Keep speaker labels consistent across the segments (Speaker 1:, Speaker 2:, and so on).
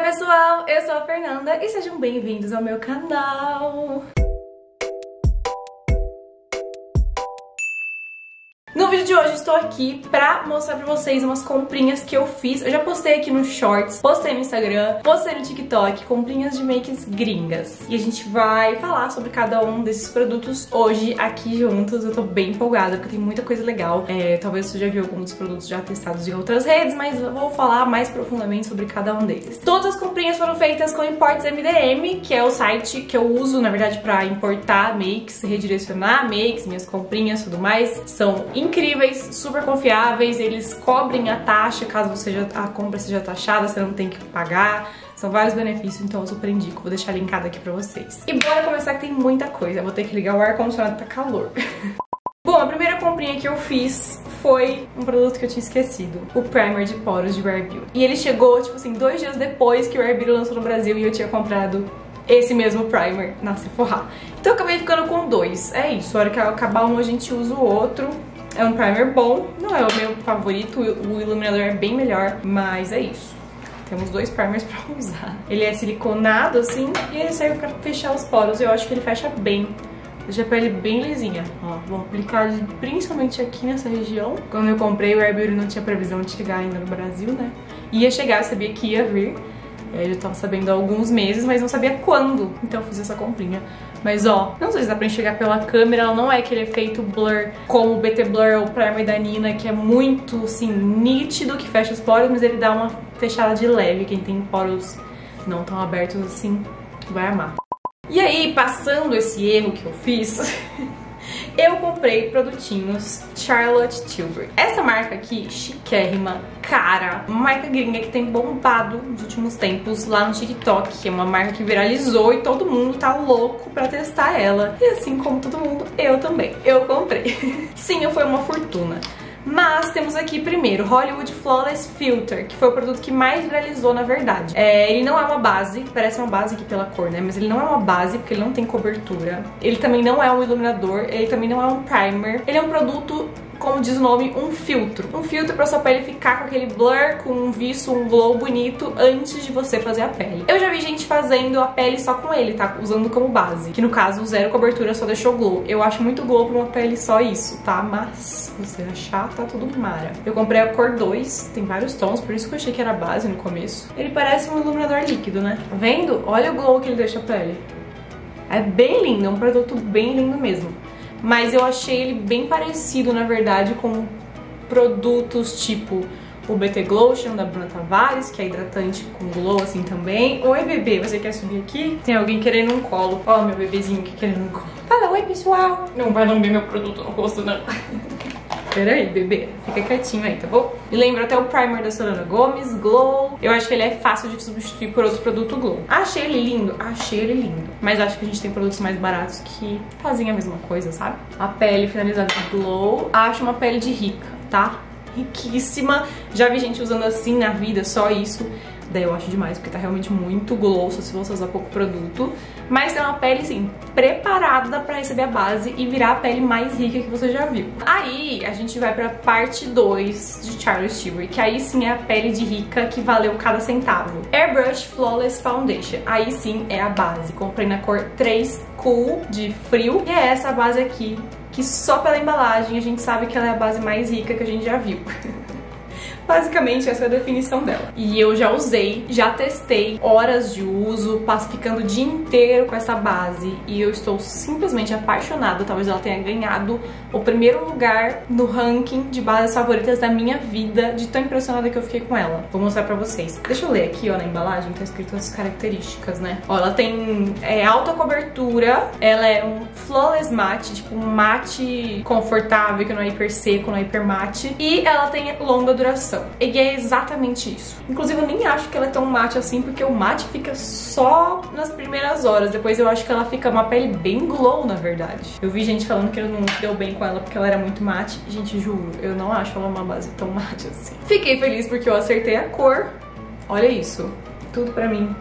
Speaker 1: pessoal, eu sou a Fernanda e sejam bem-vindos ao meu canal. No vídeo de hoje estou aqui pra mostrar pra vocês umas comprinhas que eu fiz. Eu já postei aqui no Shorts, postei no Instagram, postei no TikTok, comprinhas de makes gringas. E a gente vai falar sobre cada um desses produtos hoje aqui juntos. Eu tô bem empolgada porque tem muita coisa legal. Talvez você já viu alguns produtos já testados em outras redes, mas eu vou falar mais profundamente sobre cada um deles. Todas as comprinhas foram feitas com Imports MDM, que é o site que eu uso, na verdade, pra importar makes, redirecionar makes, minhas comprinhas e tudo mais. São incríveis, super confiáveis, eles cobrem a taxa caso a compra seja taxada, você não tem que pagar. São vários benefícios, então eu super indico. Vou deixar linkado aqui pra vocês. E bora começar que tem muita coisa. Eu vou ter que ligar o ar-condicionado, tá calor. Bom, a primeira comprinha que eu fiz foi um produto que eu tinha esquecido. O primer de poros de Rare Beauty. E ele chegou, tipo assim, 2 dias depois que o Rare Beauty lançou no Brasil e eu tinha comprado esse mesmo primer na Sephora. Então eu acabei ficando com 2. É isso, a hora que acabar um a gente usa o outro. É um primer bom, não é o meu favorito, o iluminador é bem melhor, mas é isso. Temos 2 primers pra usar. Ele é siliconado assim e ele serve pra fechar os poros. Eu acho que ele fecha bem. Deixa a pele bem lisinha. Ó, vou aplicar principalmente aqui nessa região. Quando eu comprei o Rare Beauty não tinha previsão de chegar ainda no Brasil, né? Ia chegar, eu sabia que ia vir. Eu já tava sabendo há alguns meses, mas não sabia quando. Então eu fiz essa comprinha. Mas ó, não sei se dá pra enxergar pela câmera, ela não é aquele efeito blur como o BT Blur ou o primer da Nina, que é muito, assim, nítido, que fecha os poros, mas ele dá uma fechada de leve. Quem tem poros não tão abertos assim, vai amar. E aí, passando esse erro que eu fiz, eu comprei produtinhos Charlotte Tilbury. Essa marca aqui, chiquérrima, cara, uma marca gringa que tem bombado nos últimos tempos lá no TikTok. É uma marca que viralizou e todo mundo tá louco pra testar ela. E assim como todo mundo, eu também. Eu comprei. Sim, foi uma fortuna. Mas temos aqui primeiro Hollywood Flawless Filter, que foi o produto que mais viralizou, na verdade. Ele não é uma base, parece uma base aqui pela cor, né? Mas ele não é uma base porque ele não tem cobertura. Ele também não é um iluminador, ele também não é um primer. Ele é um produto, como diz o nome, um filtro. Um filtro pra sua pele ficar com aquele blur, com um viço, um glow bonito antes de você fazer a pele. Eu já vi gente fazendo a pele só com ele, tá? Usando como base. Que no caso, o zero cobertura só deixou glow. Eu acho muito glow pra uma pele só isso, tá? Mas se você achar, tá tudo mara. Eu comprei a cor 2, tem vários tons, por isso que eu achei que era base no começo. Ele parece um iluminador líquido, né? Tá vendo? Olha o glow que ele deixa a pele. É bem lindo, é um produto bem lindo mesmo. Mas eu achei ele bem parecido, na verdade, com produtos tipo o BT Glotion da Bruna Tavares, que é hidratante com glow assim também. Oi, bebê, você quer subir aqui? Tem alguém querendo um colo. Ó, meu bebezinho que querendo um colo. Fala, oi, pessoal. Não vai lamber meu produto no rosto, não. Peraí, bebê, fica quietinho aí, tá bom? Me lembra até o primer da Selena Gomez, Glow. Eu acho que ele é fácil de substituir por outro produto Glow. Achei ele lindo? Achei ele lindo. Mas acho que a gente tem produtos mais baratos que fazem a mesma coisa, sabe? A pele finalizada de Glow. Acho uma pele de rica, tá? Riquíssima. Já vi gente usando assim na vida, só isso. Daí eu acho demais, porque tá realmente muito glow se você usar pouco produto. Mas é uma pele, assim, preparada pra receber a base e virar a pele mais rica que você já viu. Aí a gente vai pra parte 2 de Charlotte Tilbury, que aí sim é a pele de rica que valeu cada centavo. Airbrush Flawless Foundation. Aí sim é a base. Comprei na cor 3 Cool, de frio. E é essa base aqui, que só pela embalagem a gente sabe que ela é a base mais rica que a gente já viu. Basicamente, essa é a definição dela. E eu já usei, já testei, horas de uso, passo ficando o dia inteiro com essa base. E eu estou simplesmente apaixonada. Talvez ela tenha ganhado o primeiro lugar no ranking de bases favoritas da minha vida, de tão impressionada que eu fiquei com ela. Vou mostrar pra vocês. Deixa eu ler aqui, ó, na embalagem, tá escrito as características, né? Ó, ela tem alta cobertura, ela é um flawless matte, tipo um mate confortável, que não é hiper seco, não é hiper mate. E ela tem longa duração. E é exatamente isso. Inclusive eu nem acho que ela é tão mate assim, porque o mate fica só nas primeiras horas. Depois eu acho que ela fica uma pele bem glow, na verdade. Eu vi gente falando que não deu bem com ela porque ela era muito mate. Gente, juro, eu não acho ela uma base tão mate assim. Fiquei feliz porque eu acertei a cor. Olha isso, tudo pra mim.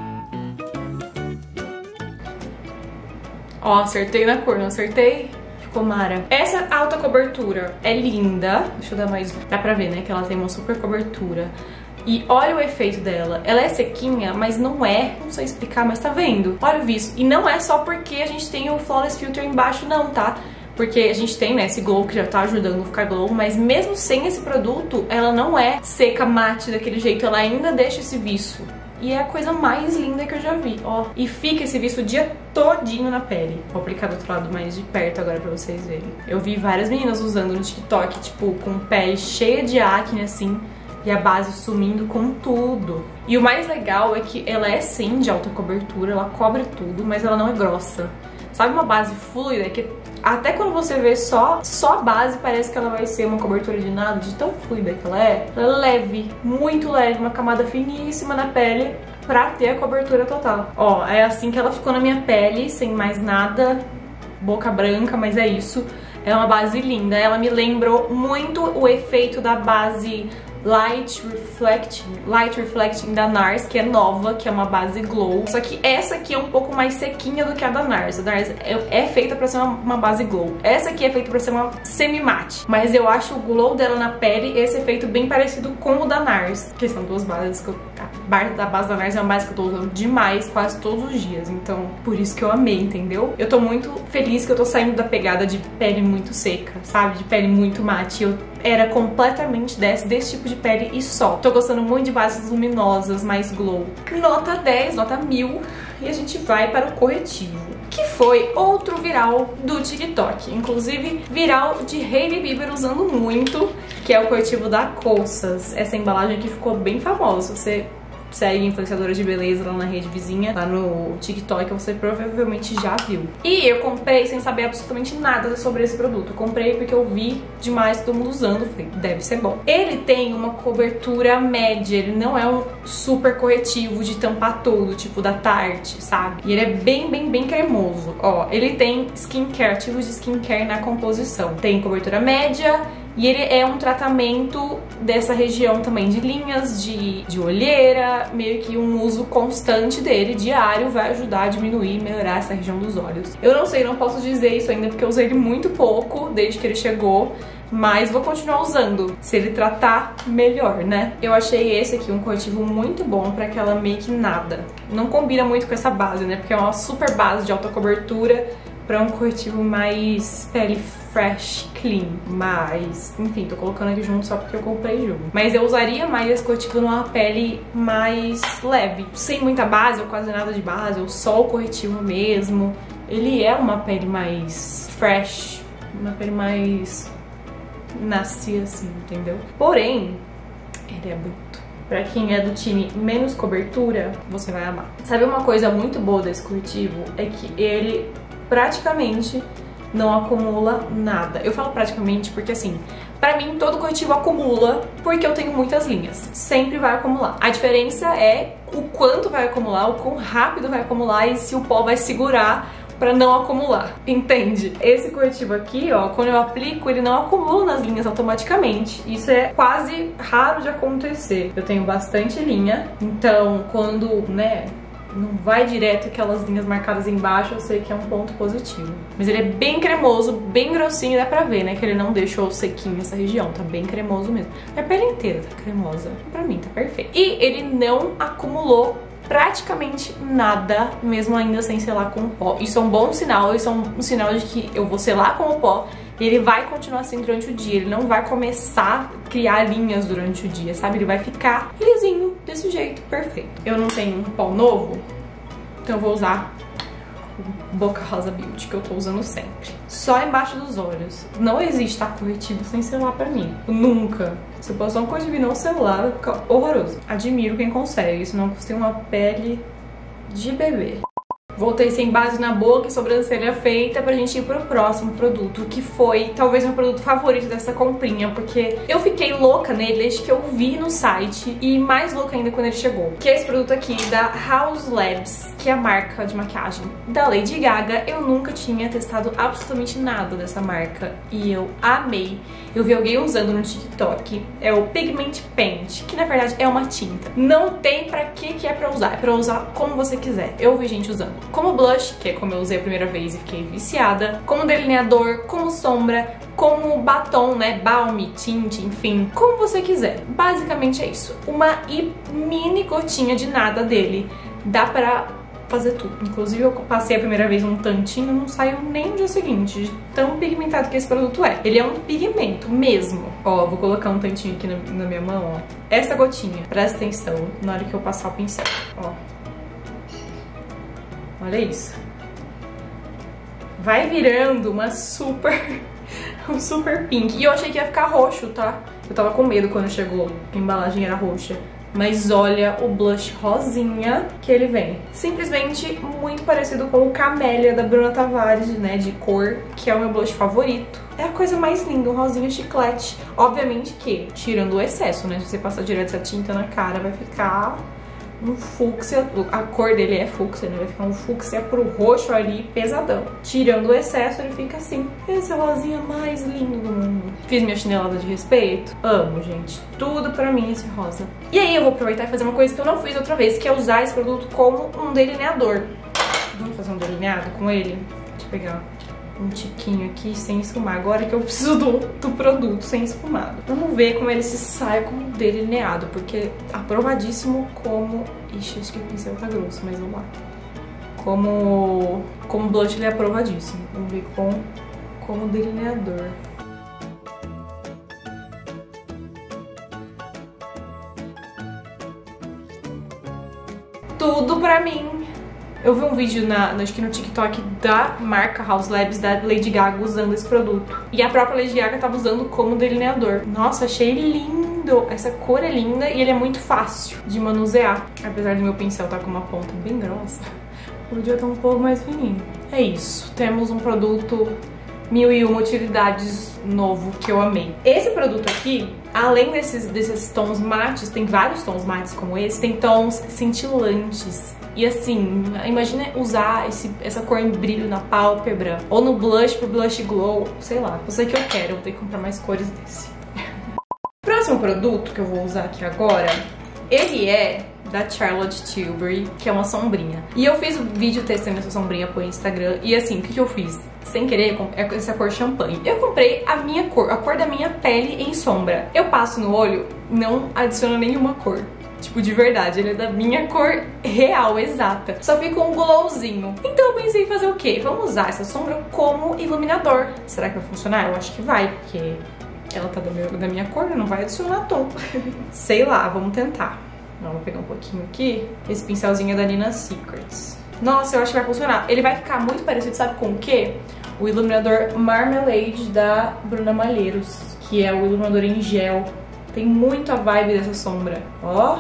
Speaker 1: Ó, acertei na cor, não acertei? ficou mara. Essa alta cobertura é linda. Deixa eu dar mais... Dá pra ver, né, que ela tem uma super cobertura. E olha o efeito dela. Ela é sequinha, mas não é... Não sei explicar, mas tá vendo? Olha o visto. E não é só porque a gente tem o Flawless Filter embaixo, não, tá? Porque a gente tem, né, esse glow que já tá ajudando a ficar glow, mas mesmo sem esse produto, ela não é seca, mate daquele jeito, ela ainda deixa esse viço. E é a coisa mais linda que eu já vi, ó. E fica esse viço o dia todinho na pele. Vou aplicar do outro lado mais de perto agora pra vocês verem. Eu vi várias meninas usando no TikTok, tipo, com pele cheia de acne, assim, e a base sumindo com tudo. E o mais legal é que ela é sim de alta cobertura, ela cobre tudo, mas ela não é grossa. Sabe uma base fluida que até quando você vê só a base parece que ela vai ser uma cobertura de nada, de tão fluida que ela é. Ela é leve, muito leve, uma camada finíssima na pele pra ter a cobertura total. Ó, é assim que ela ficou na minha pele, sem mais nada, boca branca, mas é isso. É uma base linda, ela me lembrou muito o efeito da base Light Reflecting da NARS, que é nova, que é uma base glow. Só que essa aqui é um pouco mais sequinha do que a da NARS. A NARS é feita pra ser uma base glow. Essa aqui é feita pra ser uma semi-matte. Mas eu acho o glow dela na pele, esse efeito bem parecido com o da NARS. Que são duas bases que a base da NARS é uma base que eu tô usando demais, quase todos os dias. Então, por isso que eu amei, entendeu? Eu tô muito feliz que eu tô saindo da pegada de pele muito seca, sabe? De pele muito mate. Eu era completamente desse tipo de pele e só. Tô gostando muito de bases luminosas, mais glow. Nota 10, nota 1000. E a gente vai para o corretivo, que foi outro viral do TikTok. Inclusive, viral de Hailey Bieber usando muito, que é o corretivo da Kosas. Essa embalagem aqui ficou bem famosa. Você segue influenciadora de beleza lá na rede vizinha, lá no TikTok, você provavelmente já viu. E eu comprei sem saber absolutamente nada sobre esse produto. Eu comprei porque eu vi demais todo mundo usando, falei, deve ser bom. Ele tem uma cobertura média, ele não é um super corretivo de tampar tudo, tipo da Tarte, sabe? E ele é bem cremoso. Ó, ele tem skincare, tipos de skincare na composição. Tem cobertura média, e ele é um tratamento dessa região também de linhas, de olheira, meio que um uso constante dele, diário, vai ajudar a diminuir e melhorar essa região dos olhos. Eu não sei, não posso dizer isso ainda porque eu usei ele muito pouco desde que ele chegou, mas vou continuar usando, se ele tratar melhor, né? Eu achei esse aqui um corretivo muito bom pra aquela make nada. Não combina muito com essa base, né? Porque é uma super base de alta cobertura pra um corretivo mais pele fresh, clean. Mas, enfim, tô colocando aqui junto só porque eu comprei junto. Mas eu usaria mais esse corretivo numa pele mais leve, sem muita base ou quase nada de base, ou só o corretivo mesmo. Ele é uma pele mais fresh, uma pele mais nascia assim, entendeu? Porém, ele é bonito. Pra quem é do time menos cobertura, você vai amar. Sabe uma coisa muito boa desse corretivo? É que ele praticamente não acumula nada. Eu falo praticamente porque assim, pra mim todo corretivo acumula porque eu tenho muitas linhas. Sempre vai acumular. A diferença é o quanto vai acumular, o quão rápido vai acumular e se o pó vai segurar pra não acumular, entende? Esse corretivo aqui, ó, quando eu aplico, ele não acumula nas linhas automaticamente. Isso é quase raro de acontecer. Eu tenho bastante linha, então quando, né, não vai direto aquelas linhas marcadas embaixo, eu sei que é um ponto positivo. Mas ele é bem cremoso, bem grossinho, dá pra ver, né, que ele não deixou sequinho essa região, tá bem cremoso mesmo. A pele inteira tá cremosa, pra mim tá perfeito. E ele não acumulou praticamente nada, mesmo ainda sem selar com o pó. Isso é um bom sinal, isso é um sinal de que eu vou selar com o pó e ele vai continuar assim durante o dia, ele não vai começar a criar linhas durante o dia, sabe? Ele vai ficar lisinho, desse jeito, perfeito. Eu não tenho um pó novo, então eu vou usar o Boca Rosa Beauty, que eu tô usando sempre. Só embaixo dos olhos. Não existe tá corretivo sem selar pra mim. Nunca. Se eu passar um corretivo e não selar, vai ficar horroroso. Admiro quem consegue, senão eu tenho uma pele de bebê. Voltei sem base na boca e sobrancelha feita pra gente ir pro próximo produto, que foi talvez meu produto favorito dessa comprinha, porque eu fiquei louca nele desde que eu vi no site e mais louca ainda quando ele chegou. Que é esse produto aqui da Haus Labs, que é a marca de maquiagem da Lady Gaga. Eu nunca tinha testado absolutamente nada dessa marca e eu amei. Eu vi alguém usando no TikTok, é o Pigment Paint, que na verdade é uma tinta. Não tem pra que é pra usar, é pra usar como você quiser. Eu vi gente usando como blush, que é como eu usei a primeira vez e fiquei viciada, como delineador, como sombra, como batom, né, balme, tint, enfim, como você quiser. Basicamente é isso. Uma mini gotinha de nada dele. Dá pra fazer tudo. Inclusive eu passei a primeira vez um tantinho, não saiu nem no dia seguinte, de tão pigmentado que esse produto é. Ele é um pigmento mesmo. Ó, vou colocar um tantinho aqui na minha mão, ó. Essa gotinha, presta atenção na hora que eu passar o pincel, ó. Olha isso. Vai virando uma um super pink. E eu achei que ia ficar roxo, tá? Eu tava com medo quando chegou, a embalagem era roxa. Mas olha o blush rosinha que ele vem. Simplesmente muito parecido com o Camélia da Bruna Tavares, né, de cor, que é o meu blush favorito. É a coisa mais linda, um rosinha chiclete. Obviamente que, tirando o excesso, né, se você passar direto essa tinta na cara, vai ficar um fúcsia. A cor dele é fúcsia, né, vai ficar um fúcsia pro roxo ali, pesadão. Tirando o excesso, ele fica assim. Esse rosinha mais lindo do mundo. Fiz minha chinelada de respeito. Amo, gente. Tudo pra mim esse rosa. E aí eu vou aproveitar e fazer uma coisa que eu não fiz outra vez, que é usar esse produto como um delineador. Vamos fazer um delineado com ele? Deixa eu pegar um tiquinho aqui sem esfumar. Agora que eu preciso do produto sem esfumado. Vamos ver como ele se sai como delineado, porque aprovadíssimo como... Ixi, acho que o pincel tá grosso, mas vamos lá. Como blush ele é aprovadíssimo. Vamos ver como delineador. Tudo pra mim. Eu vi um vídeo acho que no TikTok da marca House Labs, da Lady Gaga, usando esse produto. E a própria Lady Gaga tava usando como delineador. Nossa, achei lindo! Essa cor é linda e ele é muito fácil de manusear. Apesar do meu pincel estar com uma ponta bem grossa, podia estar um pouco mais fininho. É isso. Temos um produto 1001 utilidades novo que eu amei. Esse produto aqui, além desses tons mates, tem vários tons mates como esse, tem tons cintilantes. E assim, imagina usar essa cor em brilho na pálpebra ou no blush pro blush glow, sei lá. Eu sei que eu quero, eu vou ter que comprar mais cores desse. Próximo produto que eu vou usar aqui agora, ele é da Charlotte Tilbury, que é uma sombrinha. E eu fiz um vídeo testando essa sombrinha pro Instagram e assim, o que eu fiz? Sem querer, é essa cor champanhe. Eu comprei a minha cor, a cor da minha pele em sombra. Eu passo no olho, não adiciona nenhuma cor. Tipo, de verdade, ele é da minha cor real, exata. Só fica um glowzinho. Então eu pensei em fazer o quê? Vamos usar essa sombra como iluminador. Será que vai funcionar? Eu acho que vai, porque ela tá da minha cor, não vai adicionar tom. Sei lá, vamos tentar. Vou pegar um pouquinho aqui. Esse pincelzinho é da Nina Secrets. Nossa, eu acho que vai funcionar. Ele vai ficar muito parecido, sabe com o quê? O iluminador Marmalade da Bruna Malheiros, que é o iluminador em gel. Tem muito a vibe dessa sombra. Ó.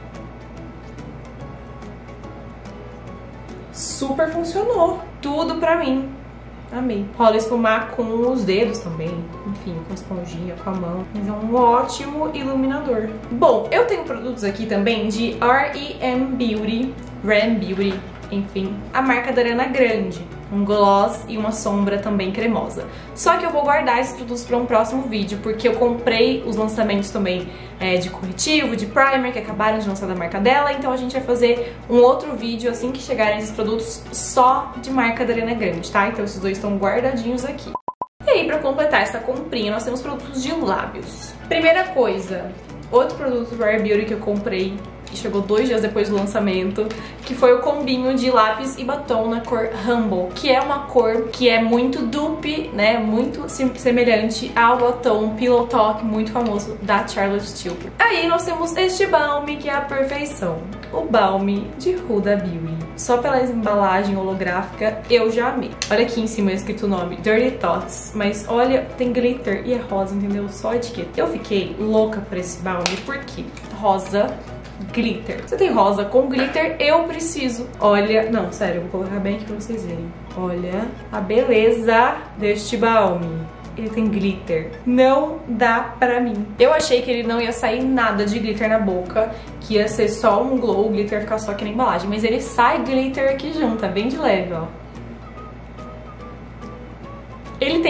Speaker 1: Super funcionou. Tudo pra mim. Amei. Rola esfumar com os dedos também. Enfim, com esponjinha, com a mão. Mas é um ótimo iluminador. Bom, eu tenho produtos aqui também de R.E.M. Beauty. Enfim, a marca da Ariana Grande. Um gloss e uma sombra também cremosa. Só que eu vou guardar esses produtos para um próximo vídeo, porque eu comprei os lançamentos também de corretivo, de primer, que acabaram de lançar da marca dela. Então a gente vai fazer um outro vídeo assim que chegarem esses produtos só de marca da Ariana Grande, tá? Então esses dois estão guardadinhos aqui. E aí, pra completar essa comprinha, nós temos produtos de lábios. Primeira coisa, outro produto do Rare Beauty que eu comprei, que chegou 2 dias depois do lançamento, que foi o combinho de lápis e batom na cor Humble, que é uma cor que é muito dupe, né, muito semelhante ao batom Pillow Talk, muito famoso, da Charlotte Tilbury. Aí nós temos este balme, que é a perfeição, o balme de Huda Beauty. Só pela embalagem holográfica, eu já amei. Olha aqui em cima escrito o nome, Dirty Thoughts, mas olha, tem glitter e é rosa, entendeu? Só etiqueta. Eu fiquei louca por esse balme, porque rosa, glitter. Você tem rosa com glitter, eu preciso. Olha, não, sério, eu vou colocar bem aqui pra vocês verem. Olha a beleza deste balme. Ele tem glitter. Não dá pra mim. Eu achei que ele não ia sair nada de glitter na boca, que ia ser só um glow, o glitter ia ficar só aqui na embalagem. Mas ele sai glitter aqui junto, bem de leve, ó. Ele tem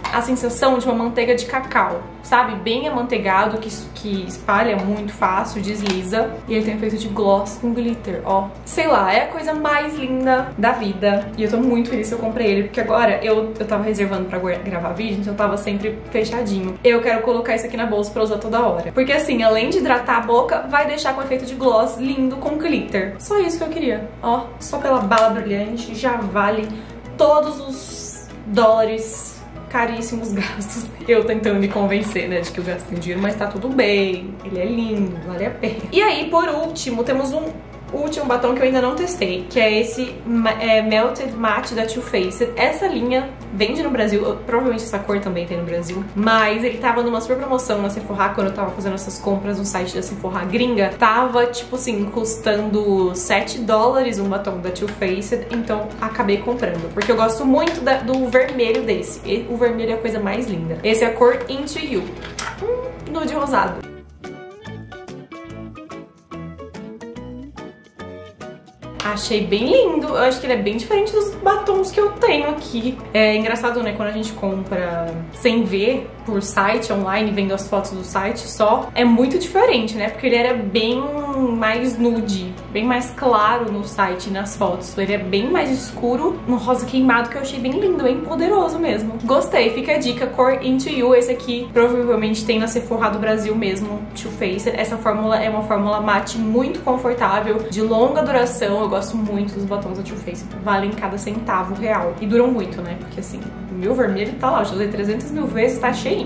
Speaker 1: a sensação de uma manteiga de cacau, sabe? Bem amanteigado, que espalha muito fácil, desliza. E ele tem efeito de gloss com glitter, ó. Sei lá, é a coisa mais linda da vida. E eu tô muito feliz que eu comprei ele, porque agora eu tava reservando pra gravar vídeo, então eu tava sempre fechadinho. Eu quero colocar isso aqui na bolsa pra usar toda hora. Porque assim, além de hidratar a boca, vai deixar com efeito de gloss lindo com glitter. Só isso que eu queria, ó. Só pela bala brilhante já vale todos os dólares caríssimos gastos. Eu tentando me convencer, né, de que eu gastei dinheiro, mas tá tudo bem, ele é lindo, vale a pena. E aí, por último, temos um último batom que eu ainda não testei, que é esse Melted Matte da Too Faced. Essa linha vende no Brasil, provavelmente essa cor também tem no Brasil, mas ele tava numa super promoção na Sephora quando eu tava fazendo essas compras no site da Sephora gringa. Tava, tipo assim, custando $7 um batom da Too Faced, então acabei comprando, porque eu gosto muito do vermelho desse. O vermelho é a coisa mais linda. Esse é a cor Into You, nude rosado. Achei bem lindo, eu acho que ele é bem diferente dos batons que eu tenho aqui. É engraçado, né, quando a gente compra sem ver por site, online, vendo as fotos do site só, é muito diferente, né, porque ele era bem mais nude, bem mais claro no site e nas fotos. Ele é bem mais escuro, no rosa queimado, que eu achei bem lindo, bem poderoso mesmo. Gostei, fica a dica, cor Into You. Esse aqui provavelmente tem na Sephora do Brasil mesmo, Too Faced. Essa fórmula é uma fórmula mate muito confortável, de longa duração. Eu gosto muito dos batons da Too Faced, valem cada centavo real. E duram muito, né, porque assim, o meu vermelho tá lá, eu já usei 300 mil vezes, tá cheinho.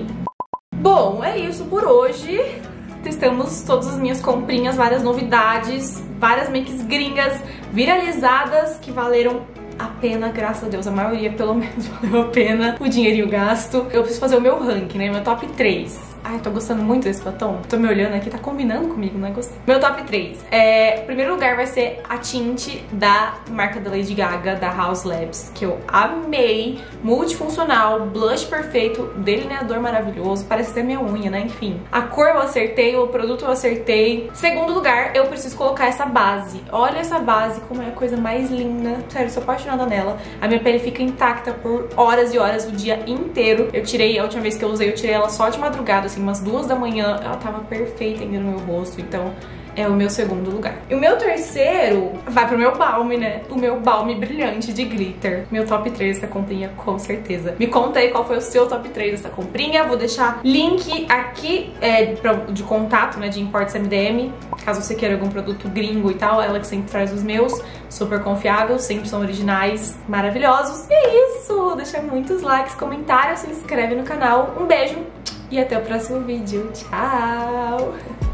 Speaker 1: Bom, é isso por hoje. Testamos todas as minhas comprinhas, várias novidades, várias makes gringas viralizadas que valeram a pena, graças a Deus. A maioria, pelo menos, valeu a pena o dinheirinho gasto. Eu preciso fazer o meu ranking, né? Meu top 3. Ai, tô gostando muito desse batom. Tô me olhando aqui, tá combinando comigo, né? Gostei. Meu top 3. Primeiro lugar vai ser a tinte da marca da Lady Gaga, da Haus Labs, que eu amei. Multifuncional, blush perfeito, delineador maravilhoso, parece ter minha unha, né? Enfim. A cor eu acertei, o produto eu acertei. Segundo lugar, eu preciso colocar essa base. Olha essa base, como é a coisa mais linda. Sério, sou apaixonada nela. A minha pele fica intacta por horas e horas, o dia inteiro. Eu tirei, a última vez que eu usei, eu tirei ela só de madrugada, assim, umas 2 da manhã, ela tava perfeita ainda no meu rosto, então é o meu segundo lugar. E o meu terceiro vai pro meu balme, né? O meu balme brilhante de glitter. Meu top 3 dessa comprinha, com certeza. Me conta aí qual foi o seu top 3 dessa comprinha. Vou deixar link aqui de contato, né, de Imports MDM, caso você queira algum produto gringo e tal. Ela que sempre traz os meus, super confiável, sempre são originais, maravilhosos. E é isso, deixa muitos likes, comentários, se inscreve no canal. Um beijo e até o próximo vídeo. Tchau!